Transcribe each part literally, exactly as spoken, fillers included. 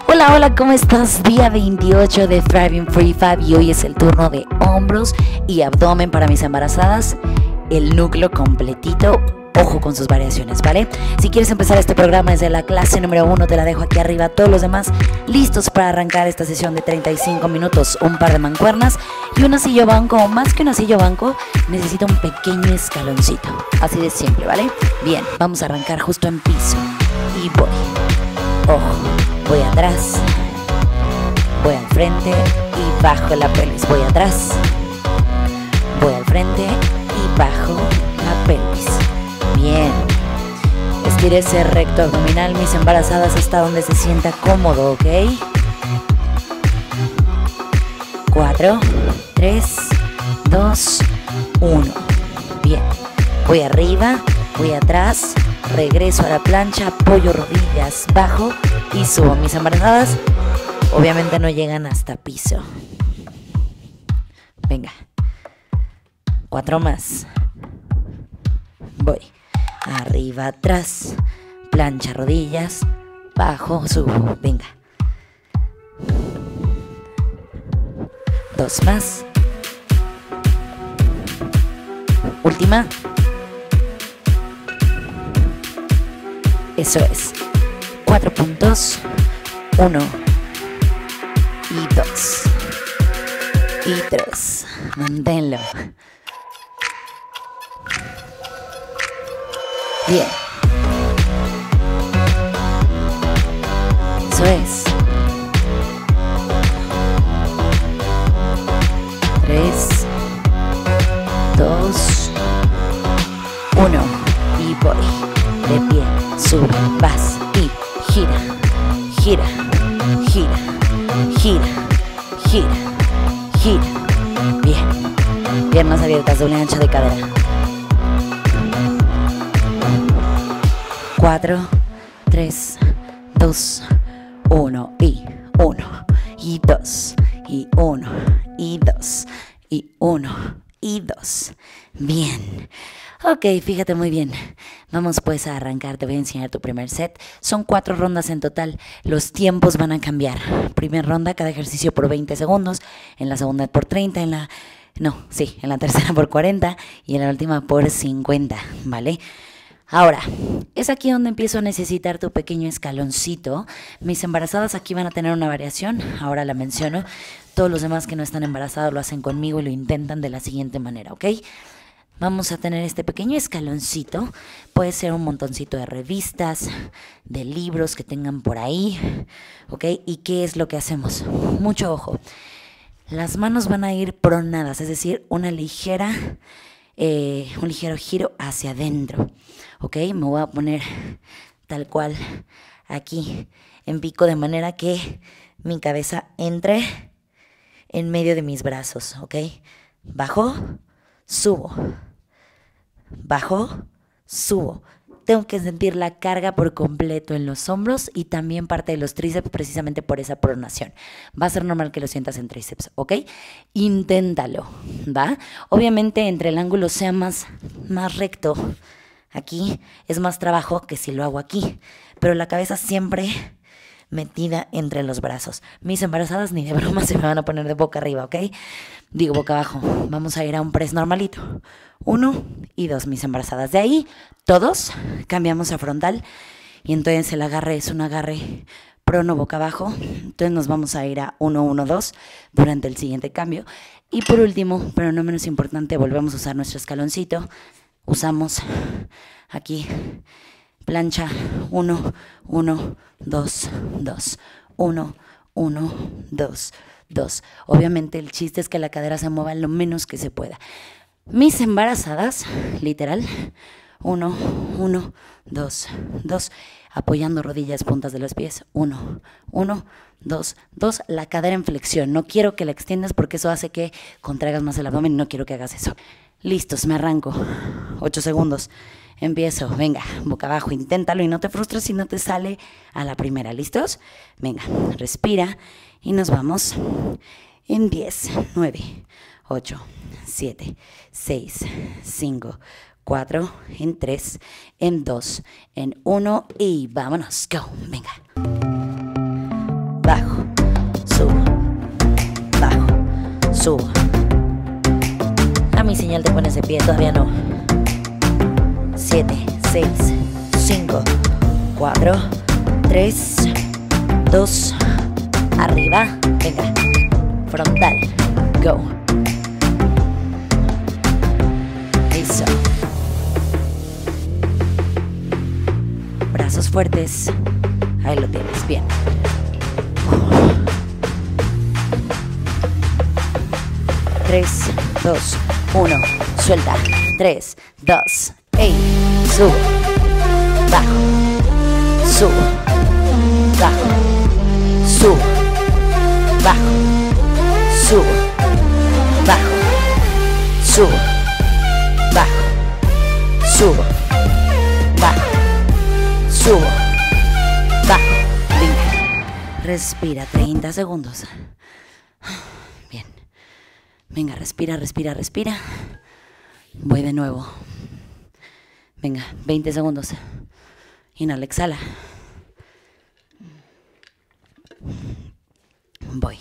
Hola, hola, ¿cómo estás? Día veintiocho de Thriving Free Fab y hoy es el turno de hombros y abdomen para mis embarazadas. El núcleo completito, ojo con sus variaciones, ¿vale? Si quieres empezar este programa desde la clase número uno, te la dejo aquí arriba. Todos los demás listos para arrancar esta sesión de treinta y cinco minutos. Un par de mancuernas y un asillo banco, o más que un asillo banco, necesito un pequeño escaloncito. Así de siempre, ¿vale? Bien, vamos a arrancar justo en piso. Y voy. Ojo. Voy atrás, voy al frente y bajo la pelvis. Voy atrás, voy al frente y bajo la pelvis. Bien. Estire ese recto abdominal, mis embarazadas, hasta donde se sienta cómodo, ¿ok? Cuatro, tres, dos, uno. Bien. Voy arriba, voy atrás, regreso a la plancha, apoyo rodillas, bajo y subo. Mis embarazadas obviamente no llegan hasta piso. Venga. Cuatro más. Voy. Arriba, atrás, plancha, rodillas, bajo, subo. Venga. Dos más. Última. Eso es. Cuatro puntos. Uno. Y dos. Y tres. Manténlo. Bien. Eso es. Tres. Dos. Uno. Y voy. De pie. Sube, vas y gira, gira, gira, gira, gira, gira. Bien. Piernas abiertas, doble ancha de cadera. Cuatro, tres, dos, uno y uno y dos y uno y dos y uno y dos. Bien. Ok, fíjate muy bien. Vamos pues a arrancar, te voy a enseñar tu primer set. Son cuatro rondas en total. Los tiempos van a cambiar. Primera ronda, cada ejercicio por veinte segundos. En la segunda por treinta, en la... No, sí, en la tercera por cuarenta y en la última por cincuenta, ¿vale? Ahora, es aquí donde empiezo a necesitar tu pequeño escaloncito. Mis embarazadas aquí van a tener una variación, ahora la menciono. Todos los demás que no están embarazados lo hacen conmigo y lo intentan de la siguiente manera, ¿ok? Vamos a tener este pequeño escaloncito. Puede ser un montoncito de revistas, de libros que tengan por ahí, ¿ok? ¿Y qué es lo que hacemos? Mucho ojo. Las manos van a ir pronadas, es decir, una ligera, eh, un ligero giro hacia adentro, ¿ok? Me voy a poner tal cual aquí en pico, de manera que mi cabeza entre en medio de mis brazos, ¿ok? Bajo, subo. Bajo, subo. Tengo que sentir la carga por completo en los hombros y también parte de los tríceps, precisamente por esa pronación. Va a ser normal que lo sientas en tríceps, ¿ok? Inténtalo, ¿va? Obviamente entre el ángulo sea más, más recto aquí, es más trabajo que si lo hago aquí, pero la cabeza siempre metida entre los brazos. Mis embarazadas ni de broma se me van a poner de boca arriba, ¿ok? Digo boca abajo. Vamos a ir a un press normalito. Uno y dos, mis embarazadas. De ahí, todos cambiamos a frontal. Y entonces el agarre es un agarre prono boca abajo. Entonces nos vamos a ir a uno, uno, dos durante el siguiente cambio. Y por último, pero no menos importante, volvemos a usar nuestro escaloncito. Usamos aquí plancha, uno, uno, dos, dos, uno, uno, dos, dos. Obviamente el chiste es que la cadera se mueva lo menos que se pueda. Mis embarazadas, literal, uno, uno, dos, dos, apoyando rodillas, puntas de los pies, uno, uno, dos, dos, la cadera en flexión. No quiero que la extiendas porque eso hace que contraigas más el abdomen, no quiero que hagas eso. Listos, me arranco. Ocho segundos. Empiezo, venga, boca abajo, inténtalo y no te frustres si no te sale a la primera. ¿Listos? Venga, respira y nos vamos en diez, nueve, ocho, siete, seis, cinco, cuatro, en tres, en dos, en uno y vámonos, go, venga. pie, todavía no. siete, seis, cinco, cuatro, tres, dos, arriba, venga, frontal, go. Eso. Brazos fuertes, ahí lo tienes, bien. tres, dos, uno, suelta, tres, dos, ey, subo, bajo, subo, bajo, subo, bajo, subo, bajo, subo, bajo, subo, bajo, subo, bajo, venga, respira treinta segundos, bien, venga, respira, respira, respira, voy de nuevo, venga, veinte segundos, inhala, exhala, voy,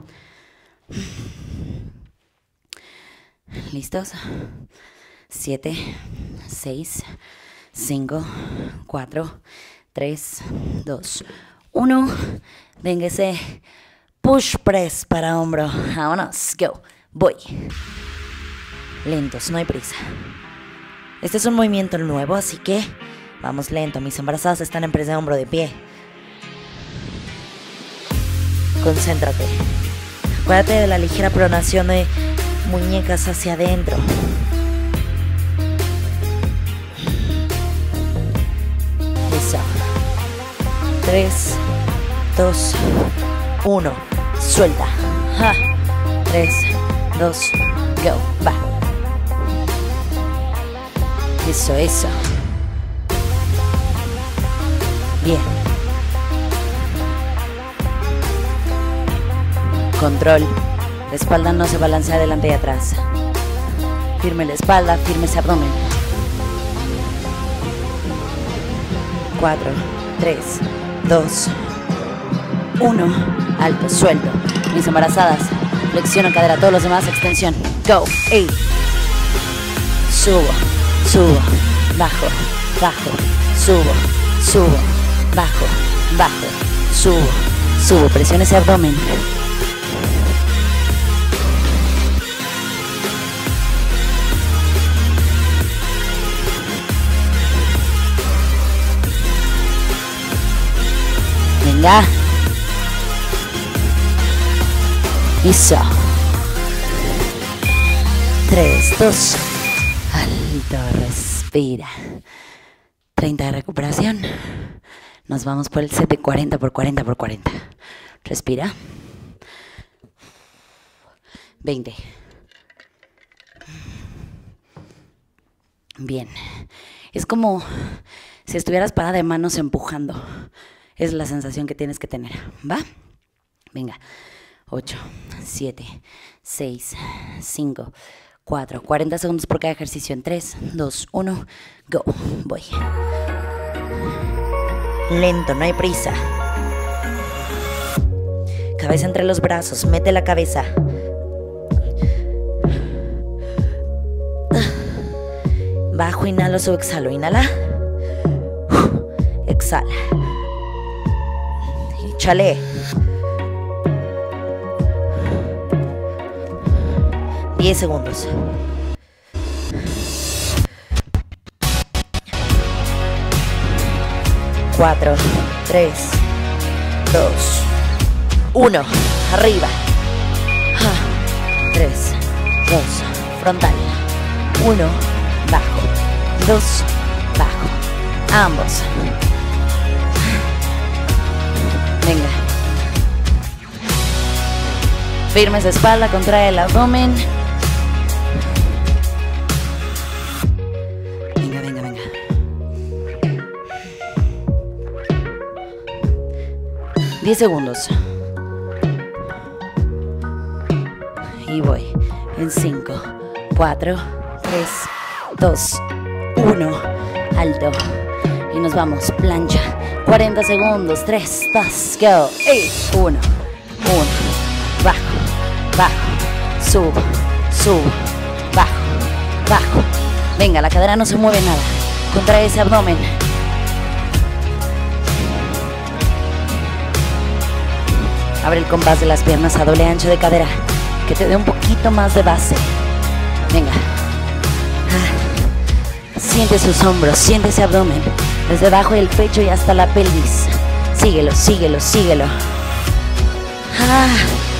¿listos? siete, seis, cinco, cuatro, tres, dos, uno, véngase, push press para hombro, vámonos, go, voy, lentos, no hay prisa, este es un movimiento nuevo, así que vamos lento, mis embarazadas están en press de hombro de pie, concéntrate, acuérdate de la ligera pronación de muñecas hacia adentro. Eso. tres, dos, uno. Suelta. Ja. tres, dos, go. Va. Eso, eso. Bien. Control. La espalda no se balancea adelante y atrás. Firme la espalda, firme ese abdomen. cuatro, tres, dos, uno. Alto, suelto. Mis embarazadas. Flexiona cadera, todos los demás, extensión. Go. Ey. Subo, subo, bajo, bajo, subo, subo, bajo, bajo, subo, subo. Presiona ese abdomen. Venga. Eso. tres, dos. Alto, respira. treinta de recuperación. Nos vamos por el set de cuarenta por cuarenta por cuarenta. Respira. veinte. Bien. Es como si estuvieras parada de manos empujando. Es la sensación que tienes que tener. ¿Va? Venga. ocho, siete, seis, cinco, cuatro. cuarenta segundos por cada ejercicio en tres, dos, uno. Go. Voy. Lento, no hay prisa. Cabeza entre los brazos. Mete la cabeza. Bajo, inhalo, subo, exhalo. Inhala. Exhala. Échale. diez segundos. cuatro, tres, dos, uno. Arriba. tres, dos, frontal. uno, bajo. dos, bajo. Ambos. Venga. Firme esa espalda, contrae el abdomen. Venga, venga, venga. diez segundos. Y voy en cinco, cuatro, tres, dos, uno. Alto. Y nos vamos. Plancha. cuarenta segundos. tres, dos, go. uno, uno. Bajo, bajo. Subo, subo. Bajo, bajo. Venga, la cadera no se mueve nada. Contrae ese abdomen. Abre el compás de las piernas a doble ancho de cadera, que te dé un poquito más de base. Venga. Ah. Siente sus hombros, siente ese abdomen, desde debajo del pecho y hasta la pelvis. Síguelo, síguelo, síguelo. Ah.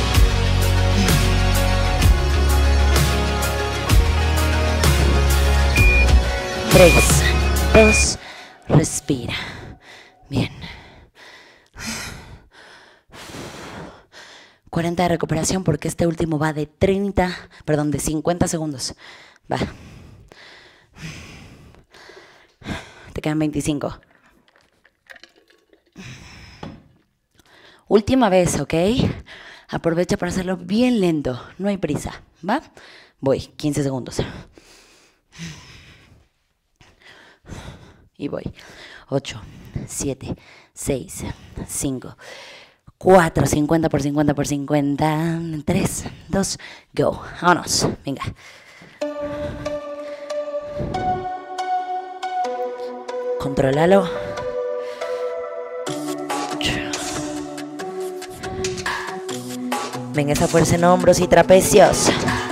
Tres, dos, respira. Bien. cuarenta de recuperación porque este último va de treinta, perdón, de cincuenta segundos. Va. Te quedan veinticinco. Última vez, ¿ok? Aprovecha para hacerlo bien lento. No hay prisa, ¿va? Voy, quince segundos. Y voy. ocho, siete, seis, cinco, cuatro, cincuenta por cincuenta por cincuenta, tres, dos, go. Vámonos, venga. Contrólalo. Venga, esa fuerza en hombros y trapecios.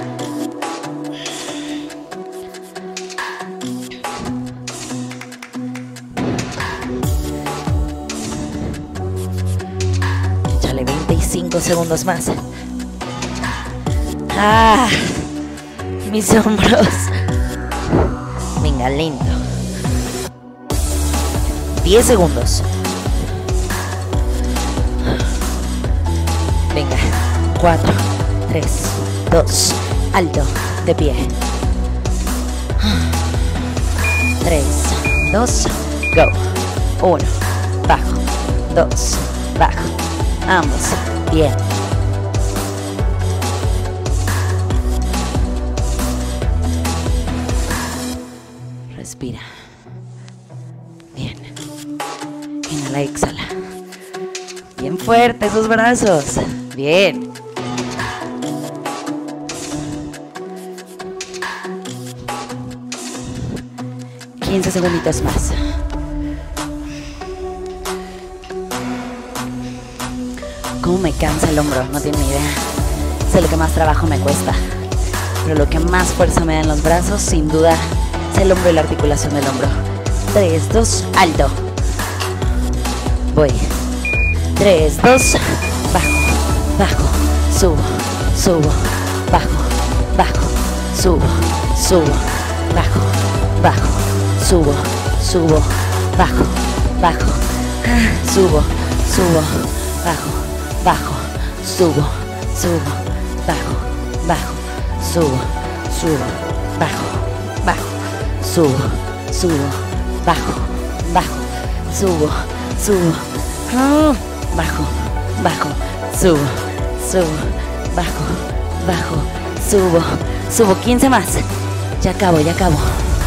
Échale veinticinco segundos más. Ah, mis hombros. Venga, lento. diez segundos. Venga. cuatro, tres, dos, alto, de pie. tres, dos, go. uno, bajo, dos, bajo. Ambos, bien. Respira. Bien. Inhala, exhala. Bien fuerte esos brazos. Bien. quince segunditos más. Cómo me cansa el hombro, no tiene ni idea. Sé lo que más trabajo me cuesta. Pero lo que más fuerza me da en los brazos, sin duda, es el hombro y la articulación del hombro. tres, dos, alto. Voy. tres, dos, bajo, bajo, subo, subo, bajo, bajo, subo, subo, bajo, bajo. Subo, subo, bajo, bajo, subo, subo, bajo, bajo, subo, subo, bajo, bajo, subo, subo, bajo, bajo, subo, subo, bajo, bajo, subo, subo, bajo, bajo, subo, subo, bajo, bajo, subo, subo, quince más. Ya acabo, ya acabo.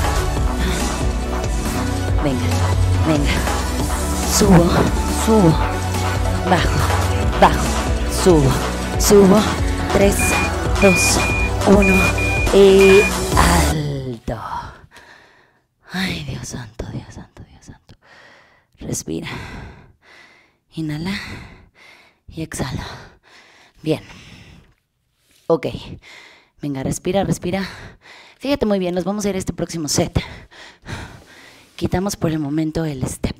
Venga, venga. Subo, subo, bajo, bajo, subo, subo. tres, dos, uno y alto. Ay, Dios santo, Dios santo, Dios santo. Respira. Inhala y exhala. Bien. Ok. Venga, respira, respira. Fíjate muy bien, nos vamos a ir a este próximo set. Quitamos por el momento el step.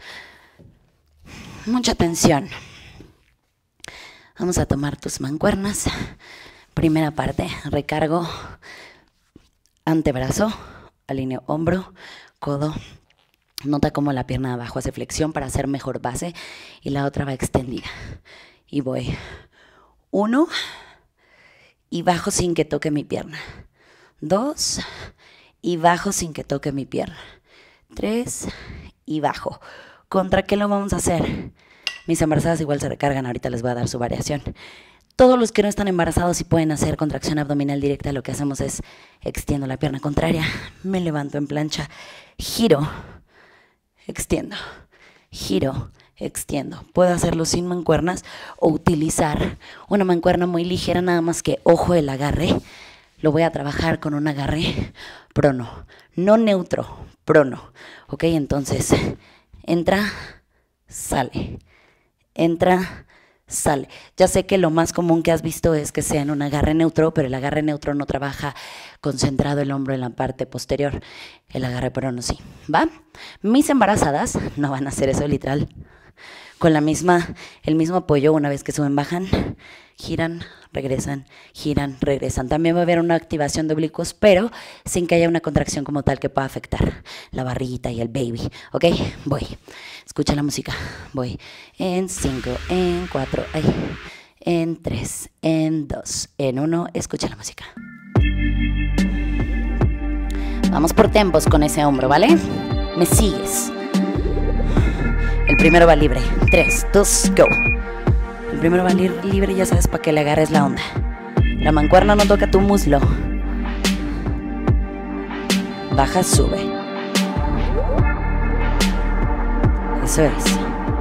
Mucha tensión. Vamos a tomar tus mancuernas. Primera parte, recargo antebrazo, alineo hombro, codo. Nota cómo la pierna de abajo hace flexión para hacer mejor base y la otra va extendida. Y voy. Uno y bajo sin que toque mi pierna. Dos y bajo sin que toque mi pierna. Tres y bajo. ¿Contra qué lo vamos a hacer? Mis embarazadas igual se recargan, ahorita les voy a dar su variación. Todos los que no están embarazados y pueden hacer contracción abdominal directa, lo que hacemos es extiendo la pierna contraria, me levanto en plancha, giro, extiendo, giro, extiendo. Puedo hacerlo sin mancuernas o utilizar una mancuerna muy ligera, nada más que ojo el agarre. lo voy a trabajar con un agarre prono, no neutro, prono. Ok, entonces entra, sale, entra, sale. Ya sé que lo más común que has visto es que sea en un agarre neutro, pero el agarre neutro no trabaja concentrado el hombro en la parte posterior. El agarre prono sí, ¿va? Mis embarazadas no van a hacer eso literal. Con la misma, el mismo apoyo, una vez que suben, bajan, giran, regresan, giran, regresan. También va a haber una activación de oblicuos, pero sin que haya una contracción como tal que pueda afectar la barriguita y el baby. ¿Ok? Voy. Escucha la música. Voy. En cinco, en cuatro, ay, en tres, en dos, en uno. Escucha la música. Vamos por tempos con ese hombro, ¿vale? Me sigues. El primero va libre. tres, dos, go. El primero va li libre, ya sabes, para que le agarres la onda. La mancuerna no toca tu muslo. Baja, sube. Eso es.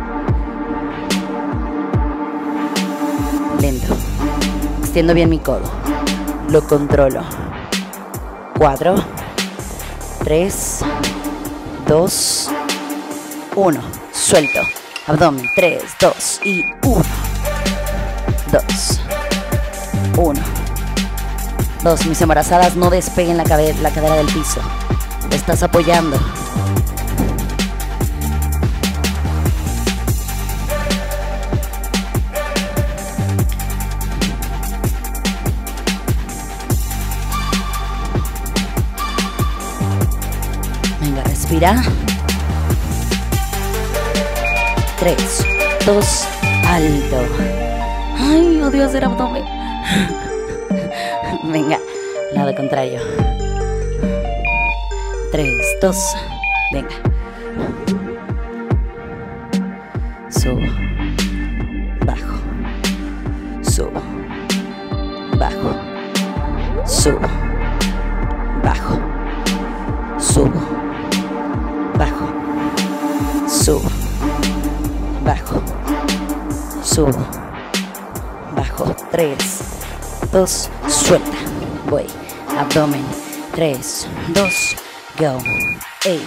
Lento. Extiendo bien mi codo. Lo controlo. cuatro, tres, dos, uno. Suelto. Abdomen. tres, dos y uno. dos. uno. dos. Mis embarazadas, no despeguen la, la cadera del piso. Te estás apoyando. Venga, respira. tres, dos, alto. Ay, odio hacer abdomen. Venga, lado contrario. tres, dos, venga. Subo, bajo, subo, bajo, subo, bajo, subo, bajo, subo, bajo, subo, bajo. tres, dos, suelta. Voy. Abdomen. tres, dos, go. Ey.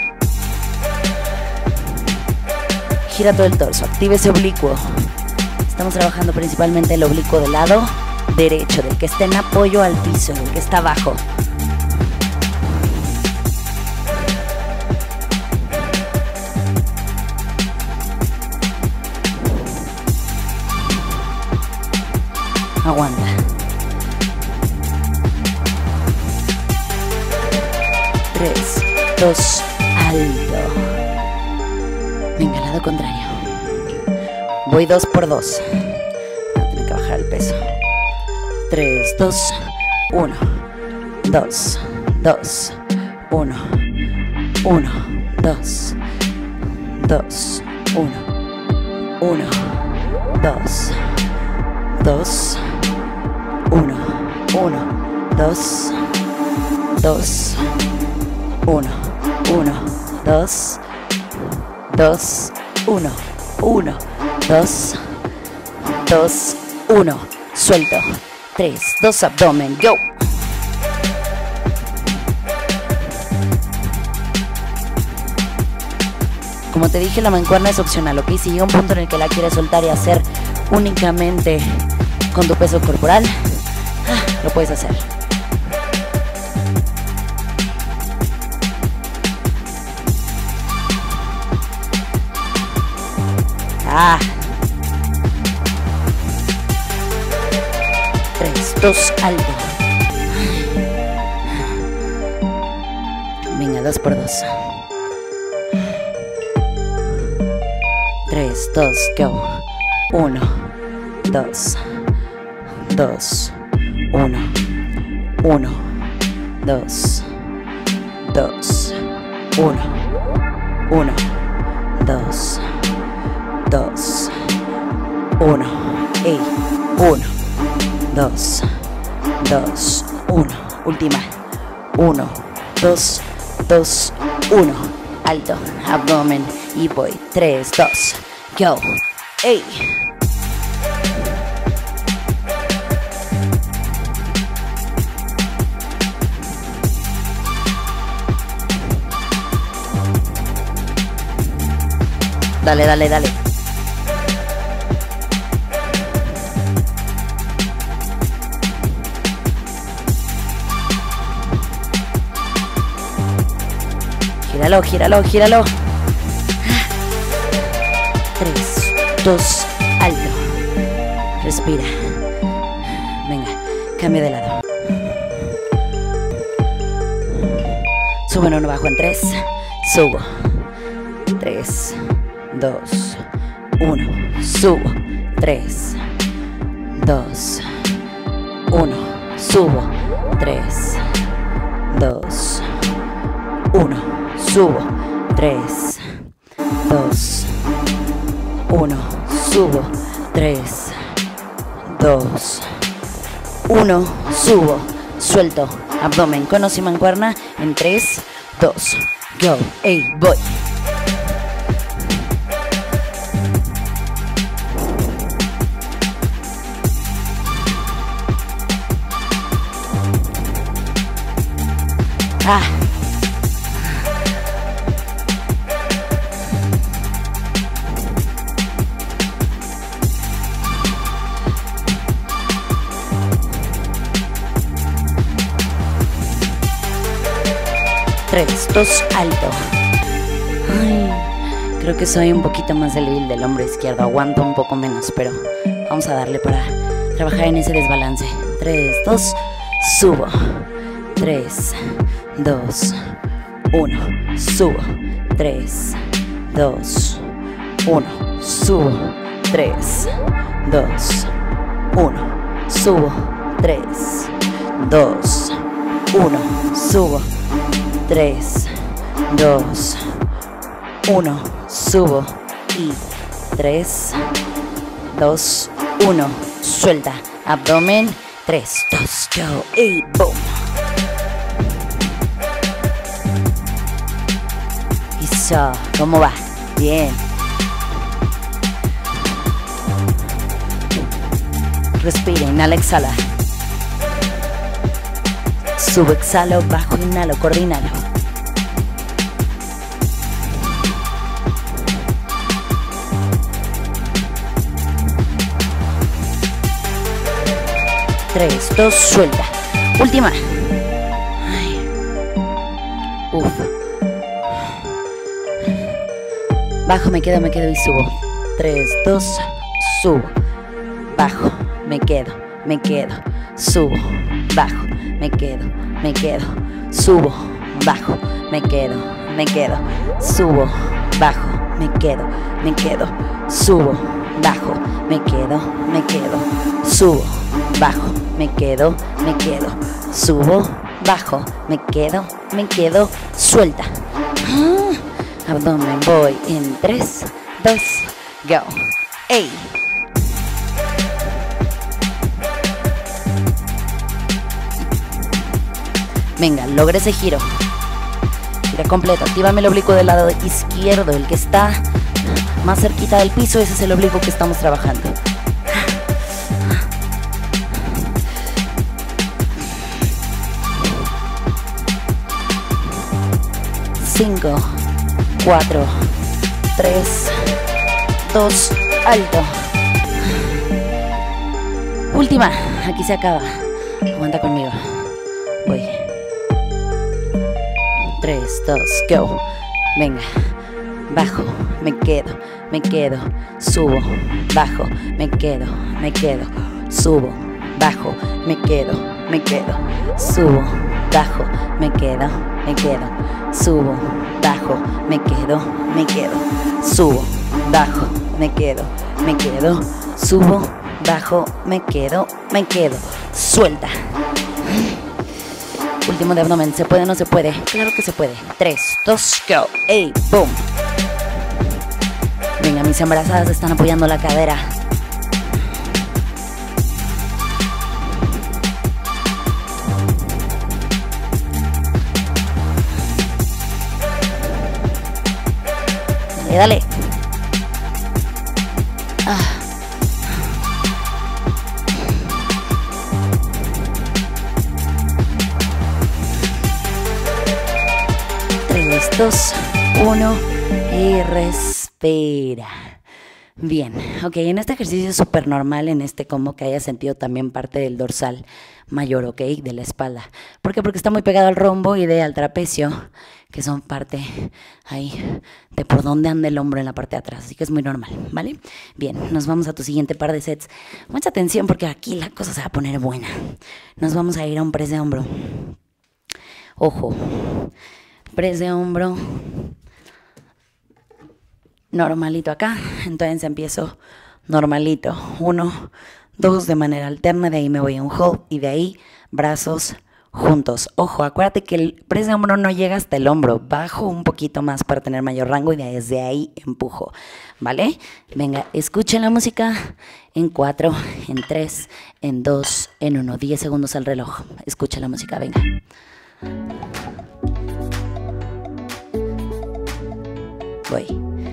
Gira todo el torso. Activa ese oblicuo. Estamos trabajando principalmente el oblicuo del lado derecho, del que está en apoyo al piso, del que está abajo. Aguanta. tres, dos, alto. Venga, lado contrario. Voy dos por dos. Voy a tener que bajar el peso. tres, dos, uno. dos, dos, uno. uno, dos, dos, uno. uno, dos, dos, uno, uno, dos, dos, uno, uno, dos, dos, uno, uno, dos, dos, uno. Suelto. tres, dos, abdomen, go. Como te dije, la mancuerna es opcional, ¿ok? Si llega un punto en el que la quieres soltar y hacer únicamente con tu peso corporal, lo puedes hacer. Ah. tres, dos, alto. Venga, dos por dos. tres, dos, go. uno, dos, dos, uno, uno, dos, dos, uno, uno, dos, dos, uno, ey, uno, dos, dos, uno, última, uno, dos, dos, uno, alto, abdomen y voy, tres, dos, go, ey. Dale, dale, dale. Gíralo, gíralo, gíralo. Tres, dos, alto. Respira. Venga, cambio de lado. Subo en uno, bajo en tres. Subo. Tres, dos, uno. Subo. Tres, dos, uno. Subo. Tres, dos, uno. Subo. Tres, dos, uno. Subo. Tres, dos, uno. Subo. Suelto. Abdomen, conos y mancuerna en tres, dos, go. Ey, voy. Ah. Tres, dos, alto. Ay, creo que soy un poquito más débil del hombro izquierdo. Aguanto un poco menos, pero vamos a darle para trabajar en ese desbalance. Tres, dos, subo. Tres, dos, uno. Subo. Tres, dos, uno. Subo. Tres, dos, uno. Subo. Tres, dos, uno. Subo. Tres, dos, uno. Subo. Y tres, dos, uno. Suelta. Abdomen. Tres, dos, go. Y boom. Eso. ¿Cómo va? Bien. Respira. Inhala, exhala. Subo, exhalo, bajo, inhalo, coordinalo. Tres, dos, suelta. Última. Ay. Uf. Bajo, me quedo, me quedo y subo. Tres, dos, subo. Bajo, me quedo, me quedo. Subo, bajo, me quedo, me quedo. Subo, bajo, me quedo, me quedo. Subo, bajo, me quedo, me quedo. Subo, bajo, me quedo, me quedo. Subo, bajo, me quedo, me quedo. Subo, bajo, me quedo, me quedo. Suelta. Abdomen, voy en tres, dos, go. Ey. Venga, logra ese giro. Gira completo. Actívame el oblicuo del lado izquierdo. El que está más cerquita del piso, ese es el oblicuo que estamos trabajando. Cinco, cuatro, tres, dos, alto. Última. Aquí se acaba. Aguanta conmigo. Voy. Tres, dos, go. Venga. Bajo, me quedo, me quedo. Subo, bajo, me quedo, me quedo. Subo, bajo, me quedo, me quedo. Subo, bajo, me quedo, me quedo. Subo, bajo, me quedo, me quedo. Subo, bajo, me quedo, me quedo. Subo, bajo, me quedo, me quedo. Suelta. Último de abdomen. ¿Se puede o no se puede? Claro que se puede. Tres, dos, go. Ey, boom. Venga, mis embarazadas están apoyando la cadera. Dale, dale. Ah. Tres, dos, uno y respira. respira. Bien, ok, en este ejercicio es súper normal en este combo que hayas sentido también parte del dorsal mayor, ok, de la espalda. ¿Por qué? Porque está muy pegado al rombo y de al trapecio, que son parte ahí de por dónde anda el hombro en la parte de atrás, así que es muy normal, ¿vale? Bien, nos vamos a tu siguiente par de sets. Mucha atención porque aquí la cosa se va a poner buena. Nos vamos a ir a un press de hombro. Ojo, press de hombro. Normalito acá, entonces empiezo normalito, uno, dos de manera alterna, de ahí me voy a un hold y de ahí brazos juntos. Ojo, acuérdate que el press de hombro no llega hasta el hombro, bajo un poquito más para tener mayor rango y desde ahí empujo, ¿vale? Venga, escuchen la música en cuatro, en tres, en dos, en uno, diez segundos al reloj, escucha la música, venga. Voy.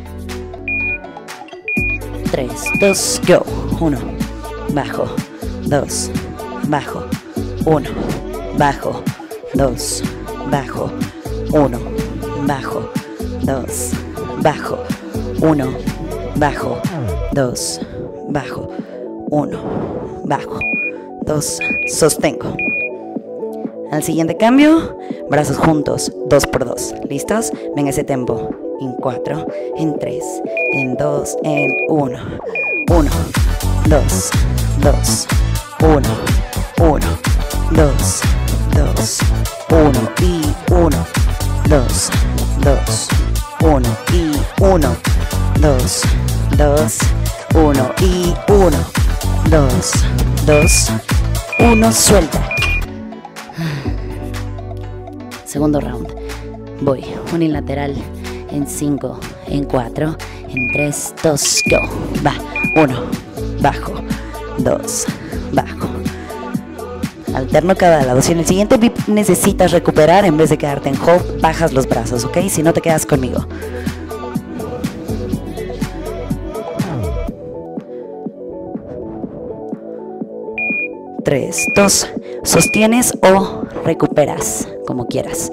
tres, dos, go. uno, bajo, dos, bajo, uno, bajo, dos, bajo, uno, bajo, dos, bajo, uno, bajo, dos, bajo, uno, bajo, dos, sostengo. Al siguiente cambio, brazos juntos, dos por dos. ¿Listos? Venga ese tempo. En cuatro, en tres, en dos, en uno. Uno, dos, dos, uno, uno, dos, dos, uno y uno, dos, dos, uno y uno, dos, dos, uno y uno, dos, dos, uno, suelta. Segundo round. Voy unilateral en cinco, en cuatro, en tres, dos, go. Va. uno, bajo, dos, bajo. Alterno cada lado. Si en el siguiente beat necesitas recuperar, en vez de quedarte en hold, bajas los brazos, ¿ok? Si no, te quedas conmigo. tres, dos, sostienes o recuperas, como quieras.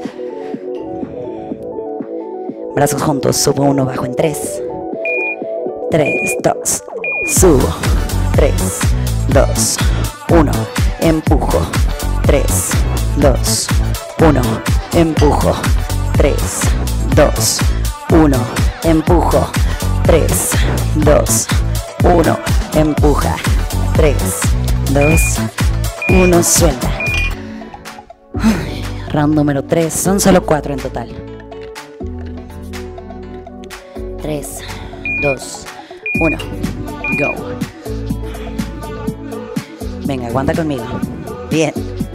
Brazos juntos, subo uno, bajo en tres. tres, dos, subo. tres, dos, uno, empujo. tres, dos, uno, empujo. tres, dos, uno, empujo. tres, dos, uno, empuja. tres, dos, uno, suelta. Round número tres, son solo cuatro en total. tres, dos, uno, go. Venga, aguanta conmigo. Bien.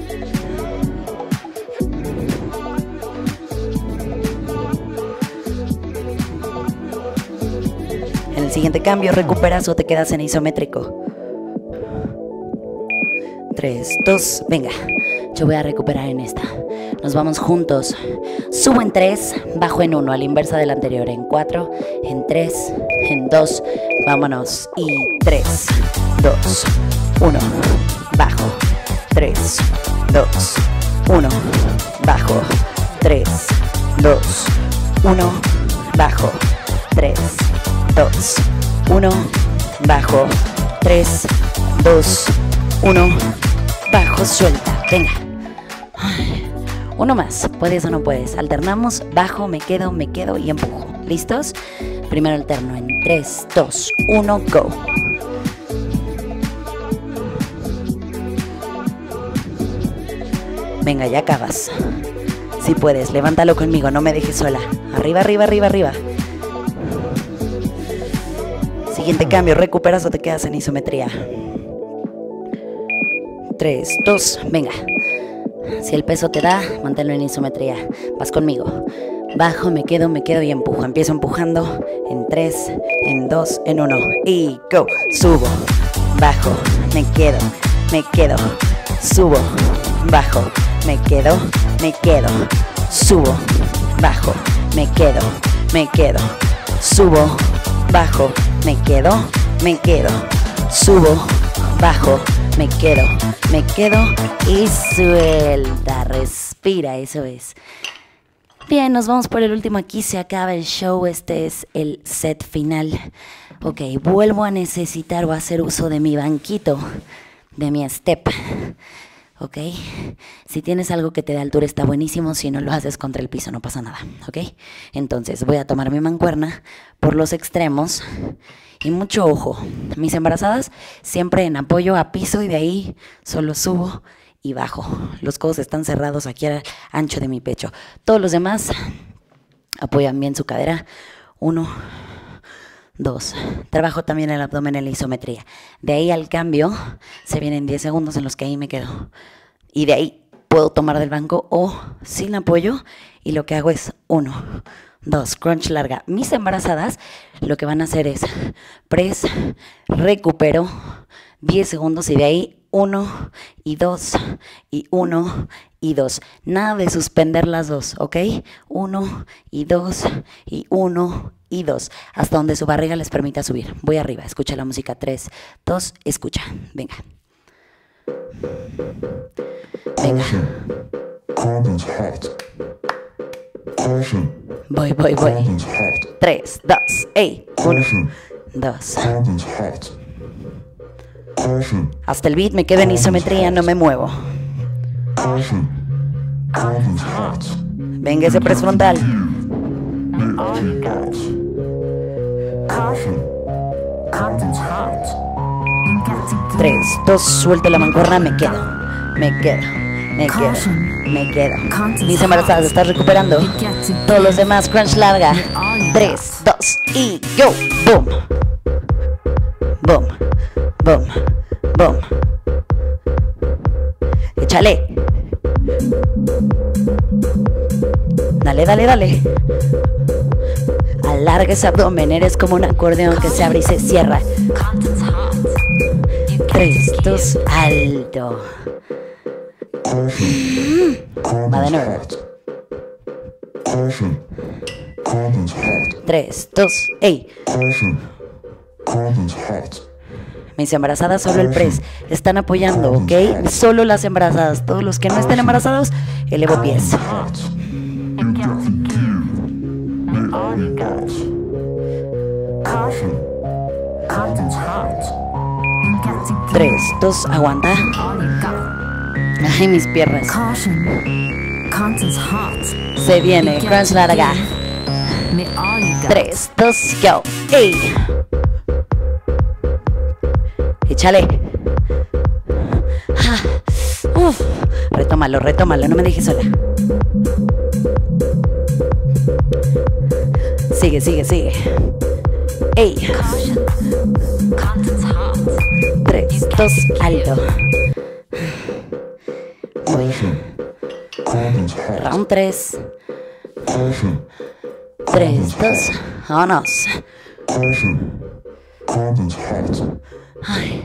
En el siguiente cambio, recuperas o te quedas en isométrico. tres, dos, venga. Yo voy a recuperar en esta. Nos vamos juntos. Subo en tres, bajo en uno, a la inversa del anterior. En cuatro, en tres, en dos, vámonos. Y tres, dos, uno, bajo. tres, dos, uno, bajo. tres, dos, uno, bajo. tres, dos, uno, bajo. tres, dos, uno, bajo, suelta. Venga. Uno más, puedes o no puedes. Alternamos, bajo, me quedo, me quedo y empujo. ¿Listos? Primero alterno en tres, dos, uno, go. Venga, ya acabas. Si puedes, levántalo conmigo, no me dejes sola. Arriba, arriba, arriba, arriba. Siguiente cambio, recuperas o te quedas en isometría. tres, dos, venga. Si el peso te da, manténlo en isometría. Vas conmigo. Bajo, me quedo, me quedo y empujo. Empiezo empujando en tres, en dos, en uno. Y go. Subo, bajo, me quedo, me quedo. Subo, bajo, me quedo, me quedo. Subo, bajo, me quedo, me quedo. Subo, bajo, me quedo, me quedo. Subo, bajo, me quedo, me quedo y suelta, respira, eso es. Bien, nos vamos por el último. Aquí se acaba el show. Este es el set final. Ok, vuelvo a necesitar o a hacer uso de mi banquito, de mi step. Ok, si tienes algo que te dé altura está buenísimo. Si no lo haces contra el piso no pasa nada. Ok, entonces voy a tomar mi mancuerna por los extremos. Y mucho ojo, mis embarazadas siempre en apoyo a piso y de ahí solo subo y bajo. Los codos están cerrados aquí al ancho de mi pecho. Todos los demás apoyan bien su cadera. Uno, dos. Trabajo también el abdomen en la isometría. De ahí al cambio se vienen diez segundos en los que ahí me quedo. Y de ahí puedo tomar del banco o sin apoyo y lo que hago es uno, dos, crunch larga. Mis embarazadas lo que van a hacer es press, recupero, diez segundos y de ahí uno y dos y uno y dos. Nada de suspender las dos, ¿ok? Uno y dos y uno y dos. Hasta donde su barriga les permita subir. Voy arriba, escucha la música. Tres, dos, escucha. Venga. Venga. Voy, voy, voy. Tres, dos, ey. Uno, dos. Hasta el beat me quedo en isometría, no me muevo. Venga ese press frontal. Tres, dos, suelto la mancuerna, me quedo. Me quedo, me quedo, me quedo. Mis embarazadas, estás recuperando. Todos los demás, crunch larga. Tres, dos y go. Boom. Boom. Boom, boom. Échale. Dale, dale, dale. Alarga ese abdomen. Eres como un acordeón que se abre y se cierra. Tres, dos, alto. Va de nuevo. Tres, dos, ey. Mis embarazadas, solo el press. Están apoyando, ¿ok? Solo las embarazadas. Todos los que no estén embarazados, elevo pies. Tres, dos, aguanta. Ay, mis piernas. Se viene, crunch larga. Tres, dos, go. ¡Ey! Échale. Ah, uf. Retómalo, retómalo, no me dejes sola. Sigue, sigue, sigue. ¡Ey! Tres, dos, alto. Voy. Round tres. Tres, dos, vámonos. Ay.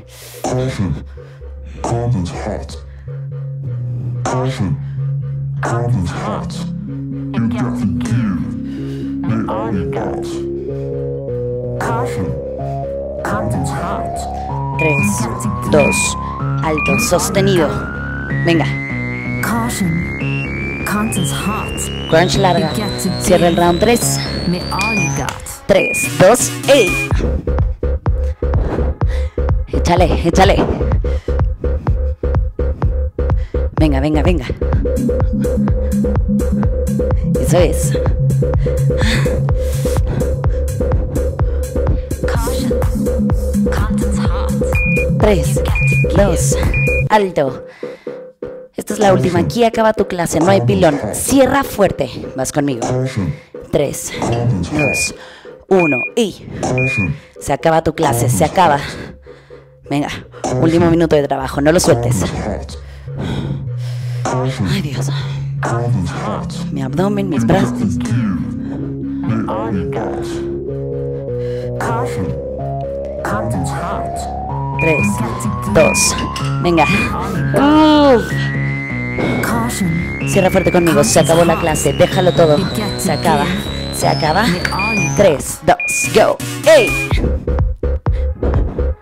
Tres, dos, alto, sostenido. Venga. Crunch larga. Cierra el round tres. Tres, dos, ey. Échale, échale. Venga, venga, venga. Eso es. Tres, dos, alto. Esta es la última. Aquí acaba tu clase. No hay pilón. Cierra fuerte. Vas conmigo. Tres, dos, uno y se acaba tu clase. Se acaba. Venga, último minuto de trabajo. No lo sueltes. Ay, Dios. Mi abdomen, mis brazos. Tres, dos, venga. Uf. Cierra fuerte conmigo. Se acabó la clase. Déjalo todo. Se acaba. Se acaba. Tres, dos, go. ¡Ey!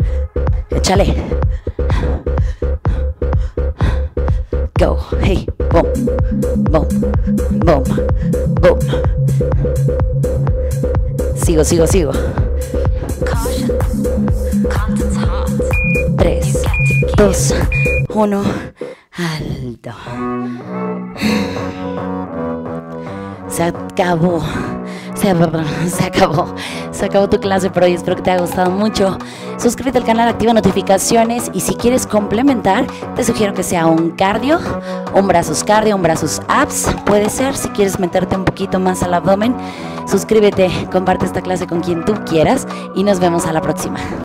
Échale. Go. Hey, boom, boom, boom, boom. Sigo, sigo, sigo. Tres, dos, uno, alto. Se acabó. Se, se acabó. Se acabó tu clase por hoy. Espero que te haya gustado mucho. Suscríbete al canal, activa notificaciones y si quieres complementar, te sugiero que sea un cardio, un brazos cardio, un brazos abs. Puede ser, si quieres meterte un poquito más al abdomen. Suscríbete, comparte esta clase con quien tú quieras y nos vemos a la próxima.